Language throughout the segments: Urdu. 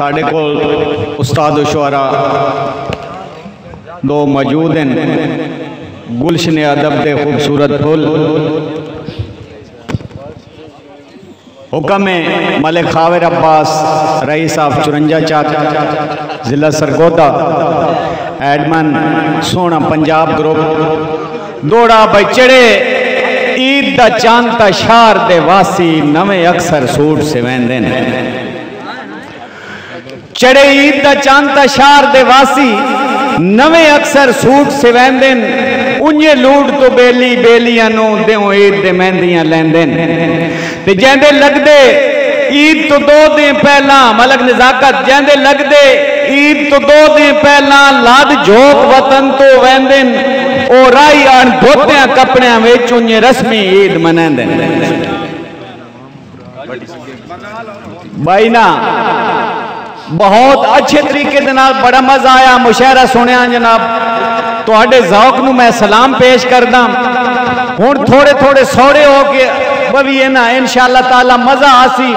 ساڑھے کو استاد و شعرا دو موجود ہیں گلشن ادب دے خوبصورت پھول حکم ملک خاور عباس رئیس آف 54 چاک ضلع سرگودا ایڈمن سونا پنجاب گروپ دوڑا بچڑے عید دا چانتا شار دے واسی نوے اکثر سوٹ سے ویندن چڑے عید دا چانتا شار دے واسی نوے اکثر سوٹ سے ویندن انجھے لوٹ تو بیلی بیلیاں دیوں عید دے مہندیاں لیندن تے جیندے لگ دے عید تو 2 دن پہلا ملک نزاکت جیندے لگ دے عید تو 2 دن پہلا لاد جھوک وطن تو ویندن او رائی آن دھوتیاں کپڑیاں ویچ انجھے رسمی عید منیندن بھائی نا بہت اچھے طریقے دنال بڑا مزہ آیا مشاعرہ سنے آن جناب تو آڈے ذوق نو میں سلام پیش کردہ ہون تھوڑے تھوڑے سوڑے ہو کے بوی ہے نا انشاءاللہ تعالی مزہ آسی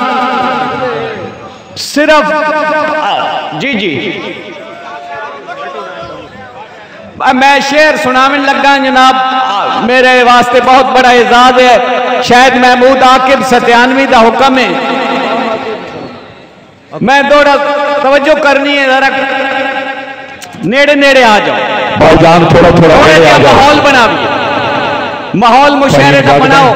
صرف جی میں شعر سنامن لگا جناب میرے واسطے بہت بڑا اعزاز ہے شاید محمود عاقب ستیانوی دا حکم ہے میں دوڑا توجہ کرنی ہے ذرا نیڑے نیڑے آ جاؤ بھائی جان تھوڑا نیڑے آ جاؤ ماحول بنا بھی ماحول مشاعرے کا بناؤ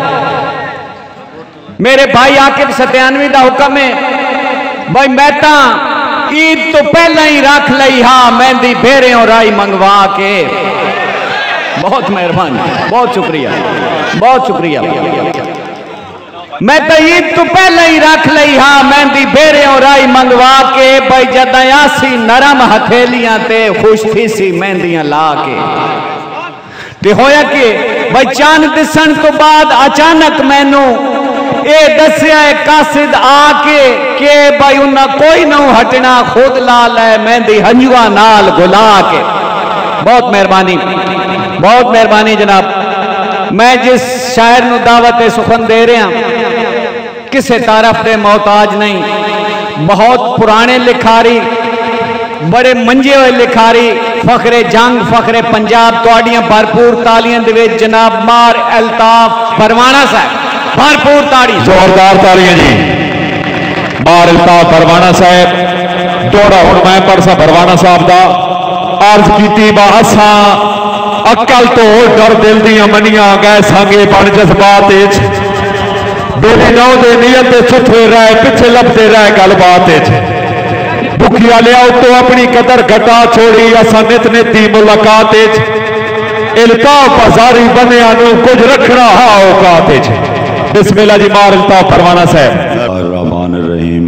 میرے بھائی عاقب ستیانوی دا حکم ہے بھائی میتا عید تو پہلا ہی رکھ لئی ہاں مہندی بھیرے اور رائی منگوا کے بہت مہربانی بہت شکریہ میں تو عید تو پہلے ہی رکھ لئی ہاں مہندی بھیرے اور رائی منگوا کے بھائی جدیاں سی نرم ہتھیلیاں تے خوش تھی سی مہندیاں لا کے تے ہویا کہ بھائی چاند دسن تو بعد اچانک میں نو اے دسیا قاصد آ کے کہ بھائی انہاں کوئی نہ ہٹنا خود لا لے مہندی ہنجوا نال گلا کے بہت مہربانی جناب میں جس شاعر نو دعوت سخن دے رہے ہیں کسے طرف دے محتاج نہیں بہت پرانے لکھاری بڑے منجے ہوئے لکھاری فخر جنگ فخر پنجاب توڑیاں بھرپور تالیاں دوے جناب مار الطاف پروانہ صاحب بھرپور تاڑی زوردار تالیاں جی مار الطاف پروانہ صاحب دوڑا ہون میں پرسا پروانہ صاحب دا عرض کیتی باساں اکل تو ڈر دل دیاں منیاں گئے سانگے بن جذبات ایچ بیلی نو دے نیت چھتوے رہے پچھے لبتے رہے گل بات ایچ بکیا لیا تو اپنی قدر گھٹا چھوڑی ایسا نت نتی ملاقات ایچ الطاف بازاری بنے آنو کچھ رکھنا ہاں اوقات ایچ بسم اللہ جی مار الطاف پروانہ صاحب الرحمن الرحیم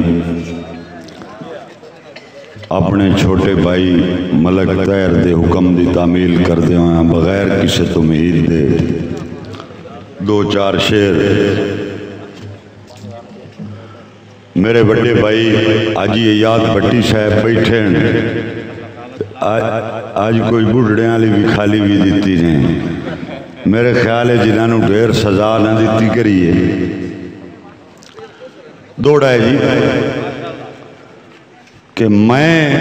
اپنے چھوٹے بھائی ملک طاہر دے حکم دی تعمیل کر دے ہیں بغیر کسی تمہید دے 2-4 شعر میرے بڑے بھائی آجی یاد بٹی صاحب بیٹھے آج کوئی بڑھڑے والی بھی خالی بھی دیتی ہیں میرے خیال ہے جنہوں ڈھیر سزا نہ دیتی کریے دوڑا ہے جی کہ میں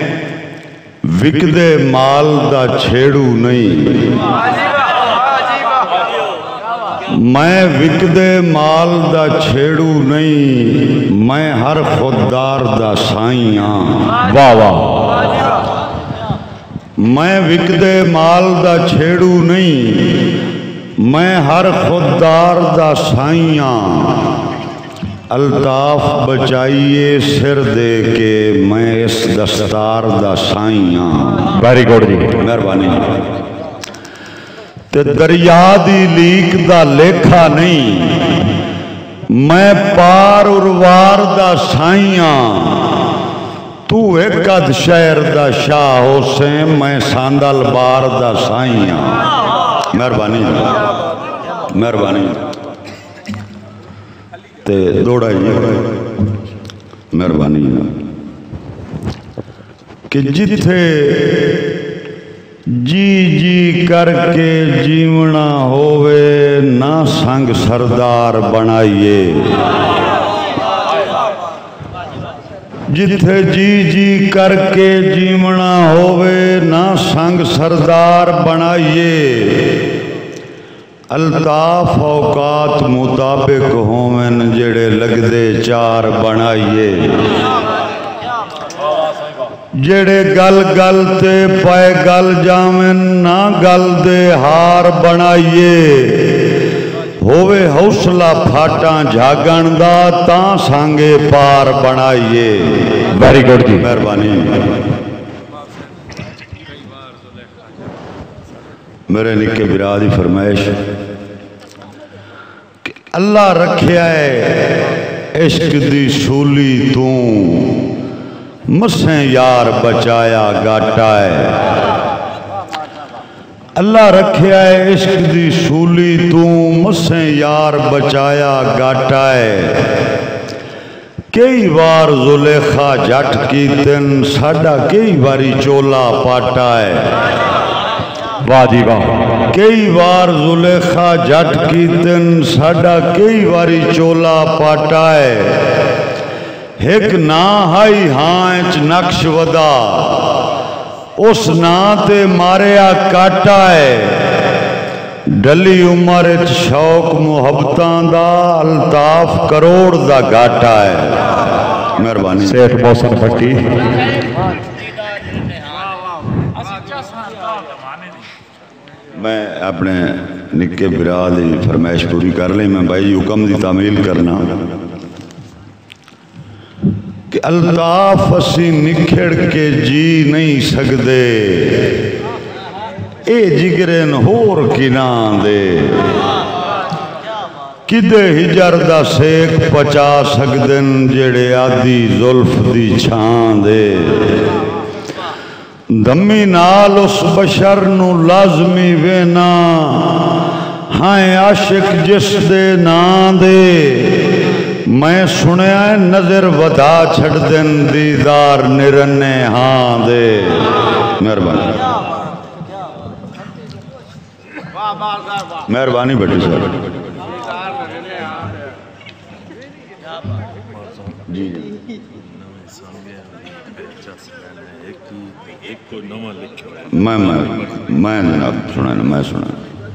وکدے مال دا چھیڑو نہیں میں وکدے مال دا چھیڑو نہیں میں ہر خوددار دا سائیاں واہ واہ میں وکدے مال دا چھیڑو نہیں میں ہر خوددار دا سائیاں الطاف بچائیے سر دے کے میں اس دستار دا سائیاں ویری گڈ جی مہربانی تے دریا دی لیک دا لیکھا نہیں میں پار اروار دا سائیاں تو ایک اد شہر دا شاہ حسین میں ساندل بار دا سائیاں مہربانی تے دوڑا جی مہربانی کہ جتھے جی کر کے جیونا ہووے نہ سنگ سردار بنائیے जिथे जी जी करके जीवना होवे ना संग सरदार बनाइए अल्ताफ औकात मुताबिक होवन जेड़े लगदे चार बनाइए जेड़े गल गल ते पाए गल जावन ना गल दे हार बनाइए होवे हौसला फाटा झागण दा तां सांगे पार बनाइए। वेरी गुड जी, मेहरबानी। मेरे निके बिरा दी फरमाइश कि अल्लाह रखिया है इश्क दी सूली तू मसें यार बचाया गाटा है। अल्लाह रखिया है इश्क दी सूली तू मसें यार बचाया गाटा है। कई बार जुलेखा जट की तिन साडा कई बारी चोला पाटा है। वाह जी वाह। कई बार जुलेखा जट की तिन साडा कई बारी चोला पाटा है। एक ना हाई हाँ च नक्श वदा उस ना ते मारिया काटा है। डली उम्र च शौक मुहब्बतां दा अल्ताफ करोड़ दा घाटा है। मेहरबानी। सेठ मोहसन भट्टी। मैं अपने निके बिरा दी फरमाइश पूरी कर ली। मैं भाई हुक्म दी तामील करना कि अल्ताफ असी निखड़ के जी नहीं सकते ए जिगरे होर किना दे किदे हिजर दा सेक पचा सकदन जेड़े आदि जुल्फ दी छां दे। दमी नाल उस बशर नू लाजमी वेना हाय आशिक जिस दे नां दे। मैं सुनिया नजर वधा छड़ दिन दीदार निरन्ने हाँ दे। मेहरबानी। मेहरबानी भट्टी साहब जी जी। मैं जनाब सुना मैं सुना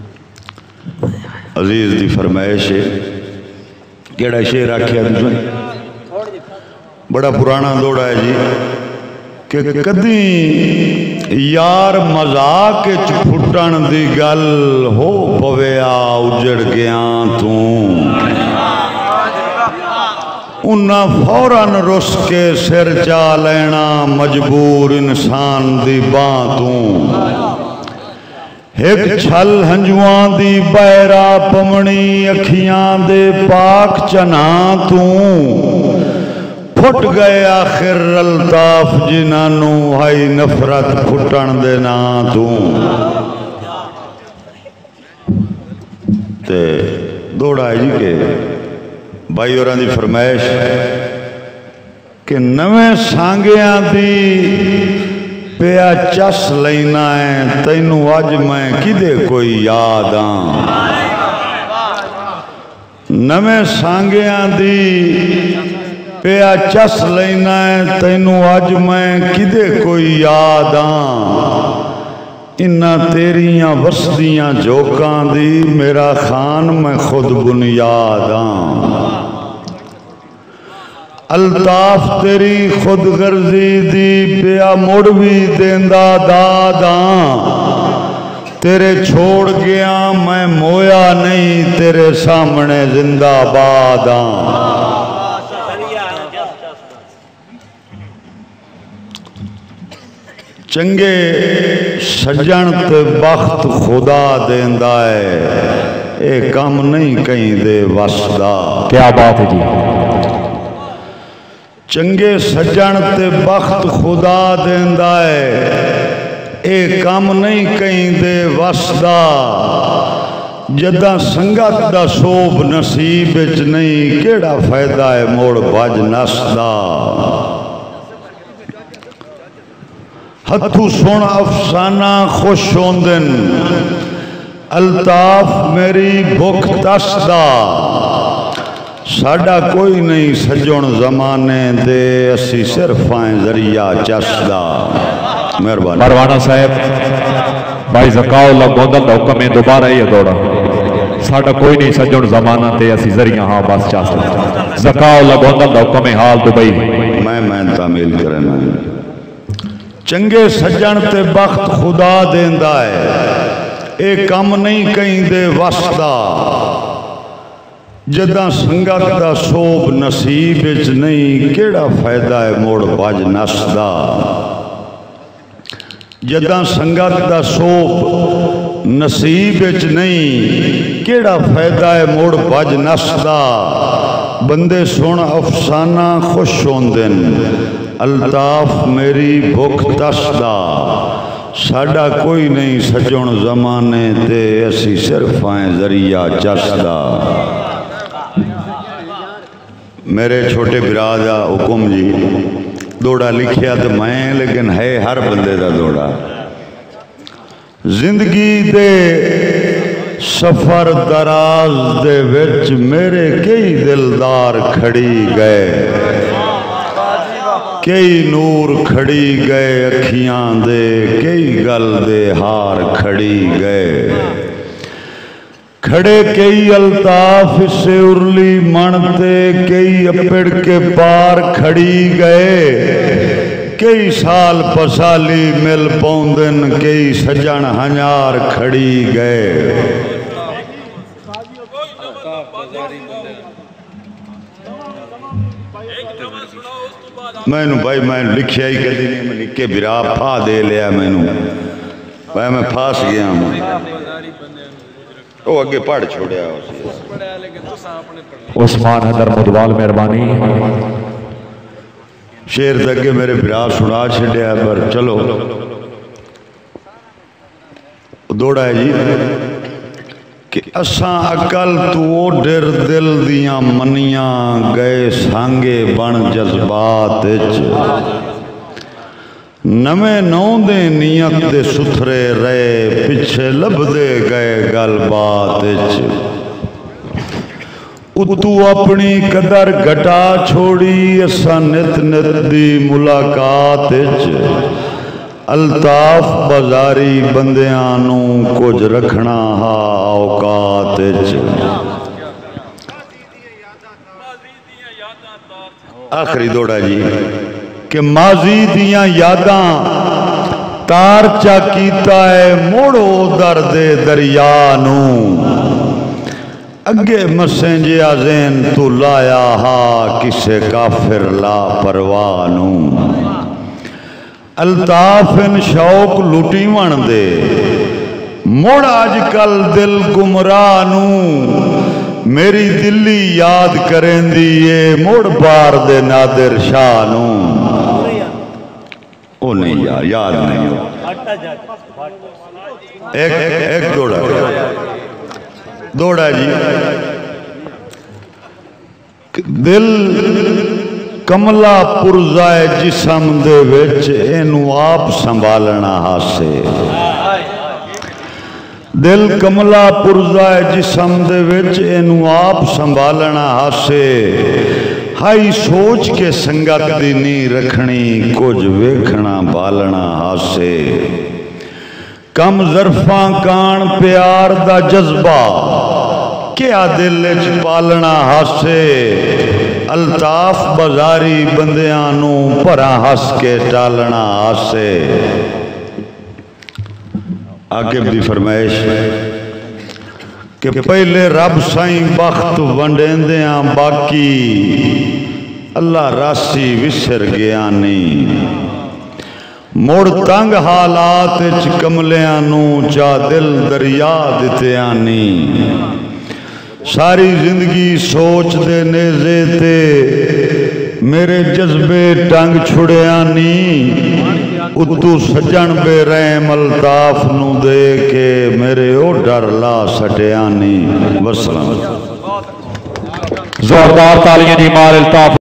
अजीज दी फरमाइश है। केड़ा शेर आखिया तुसें? बड़ा पुराना दौड़ा है जी कि कदी यार मजाक च फुटन दी गल हो पवेआ उजड़ गया तू उन्ना फौरन रुस के सिर चा लेना मजबूर इंसान दी बां तू। एक छल हंजुआं दी बैरा पमनी अखियां दे पाक चना तू फुट गए आखिर अल्ताफ जिन्हां हाई नफरत फुटन दे ना तू। ते दौड़ा है जी के भाई होरां दी फरमाइश कि नवें सांगियां दी पिया चस लेना है तैनू अज मैं किदे कोई याद आ। नवें सांगियां दी पिया चस लेना है तैनू अज मैं किदे कोई याद आ। इन्ना तेरियां वसदियां जोकां दी मेरा खान मैं खुद बुनियाद आ। अल्ताफ तेरी खुद गर्जी दी पिया मुड़ भी देंदा दादा। तेरे छोड़ गया मैं मोया नहीं तेरे सामने जिंदाबाद चंगे सज्जन ते बख्त खुदा देंदा है ये काम नहीं कहीं दे वसदा। क्या बात है जी। चंगे सज्जन ते बख्त खुदा देंदा है ये काम नहीं कहीं दे वसदा। जदा संगत दा सोब नसीब विच नहीं केड़ा फायदा है मोड़ भज नसदा। हथू सुन अफसाना खुश होंदन अल्ताफ मेरी भुख तसदा। ساڈا کوئی نہیں سجن زمانے دے اسی صرف آئیں ذریعہ چشدہ مہربانی پروانہ صاحب بھائی زکاؤ اللہ گوندل دا حکم ہے دوبارہ یہ دوڑا ساڑھا کوئی نہیں سجن زمانہ تے اسی ذریعہ ہاں بس چاہتا زکاؤ اللہ گوندل دا حکم ہے حال دبئی میں تعمیل کرنا چنگے سجن تے بخت خدا دیندہ ہے اے کم نہیں کہیں دے وسطہ جداں سنگت دا سوب نصیب اچ نہیں کیڑا فائدہ ہے موڑ بج نسدہ جداں سنگت دا سوب نصیب اچ نہیں کیڑا فائدہ ہے موڑ بج نسدہ بندے سن افسانہ خوش ہوندن الطاف میری بھوک تسدہ ساڑا کوئی نہیں سجن زمانے تے اسی صرف آئیں ذریعہ چسدہ میرے چھوٹے برادہ حکم جی دوڑا لکھیا تو میں لیکن ہے ہر بندے دا دوڑا زندگی دے سفر دراز دے وچ میرے کئی دلدار کھڑی گئے کئی نور کھڑی گئے اکھیاں دے کئی گل دے ہار کھڑی گئے کھڑے کئی الطاف سے ارلی منتے کئی اپڑ کے پار کھڑی گئے کئی سال پسالی مل پوندن کئی سجن ہنیار کھڑی گئے میں نو بھائی میں لکھیا ہی کدی نہیں میں لکھے برا پھا دے لیا میں نو بھائی میں پھاس گیا ہوں وہ اگے پڑھ چھوڑیا عثمان حیدر مدوال مہربانی شیر تک میرے برا سنا چھڑیا پر چلو دوڑا ہے جی کہ اساں عقل تو ڈر دل دیاں منیاں گئے سانگے بن جذبات نمے نو دے نیت دے ستھرے رہے پچھے لب دے گئے گل بات اتو اپنی قدر گھٹا چھوڑی اساں نت نت دی ملاقات الطاف بازاری بندیانوں کچھ رکھنا ہا اوقات آخری دوڑا جی کہ ماضی دیاں یاداں تار چا کیتا ہے موڑو درد دریانوں اگے مسیں جے آزین تو لایا ہا کسے کافر لا پروانوں الطاف ان شوق لٹی من دے موڑ آج کل دل گمرانوں میری دلی یاد کریں دیئے موڑ بار دے نادر شانوں او نہیں یار یاد نہیں ہو ایک دوڑا جی دل کملا پرزائے جسم دے وچ اینو آپ سنبھالنا ہاسے دل کملا پرزائے جسم دے وچ اینو آپ سنبھالنا ہاسے ہائی سوچ کے سنگت دی نہیں رکھنی کچھ ویکھنا بالنا ہاسے کم ظرفاں کان پیار دا جذبہ کیا دل اچ پالنا ہاسے الطاف بازاری بندیانوں پرا ہس کے ٹالنا آسے عاقب دی فرمائش کہ پہلے رب سائیں بخت ونڈیندیاں باقی اللہ راسی وسر گیا نہیں موڑ تنگ حالات اچ کملیانوں چا دل دریا دیتیاں نہیں ساری زندگی سوچ دے نیزے تے میرے جذبے ٹنگ چھڑیا نہیں اتو سجن بے رحم الطاف نو دے کے میرے او ڈر لا سٹیا نہیں وسلام زوردار تالیاں دی مال الطاف